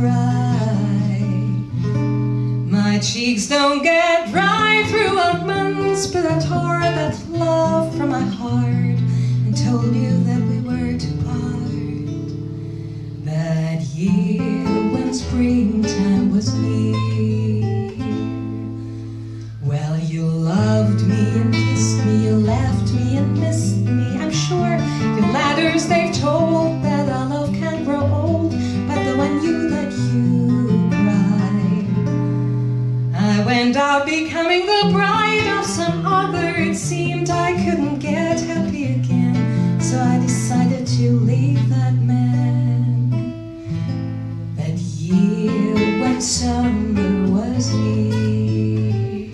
cry. My cheeks don't get dry throughout months, but I tore that love from my heart and told you that we were to part. That year when springtime was near, well, you loved me and kissed me, you laughed me and missed me. I'm sure your letters, they've told that our love can't grow old, but though I knew that you cried, I went out becoming the bride of some other. It seemed I couldn't get happy again, so I decided to leave that man. That year when summer was near,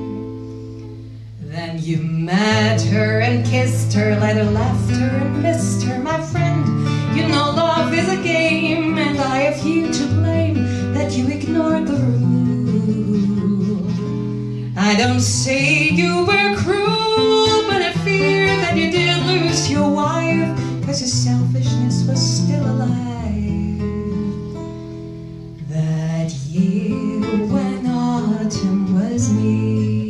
then you met her and kissed her, later left her and missed her. My friend, you know love is a game, and I have you to blame that you ignored the rule. I don't say you were cruel, but I fear that you did lose your wife, 'cause your selfishness was still alive. That year when autumn was near.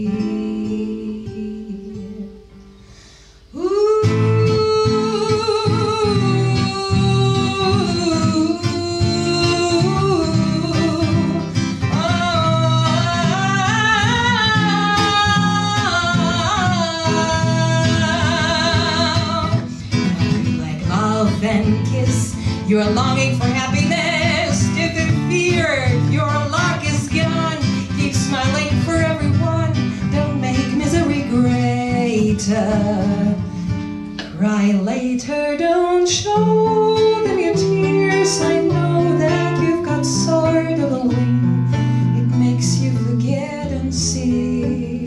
And kiss, you're longing for happiness. If in fear your luck is gone, keep smiling for everyone. Don't make misery greater. Cry later, don't show them your tears. I know that you've got sort of a wing, it makes you forget and sing.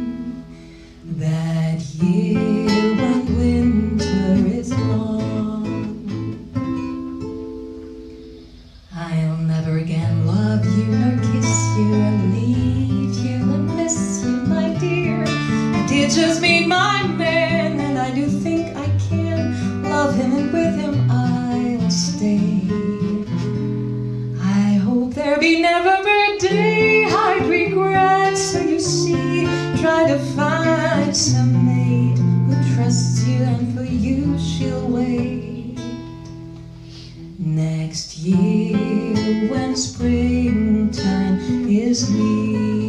That year when winter is long, I'll never again love you, nor kiss you, and leave you and miss you, my dear. I did just meet my man, and I do think I can love him, and with him I'll stay. I hope there be never a day I'd regret, so you see, try to find some mate who trusts you, and for you she'll wait. Next year when springtime is near.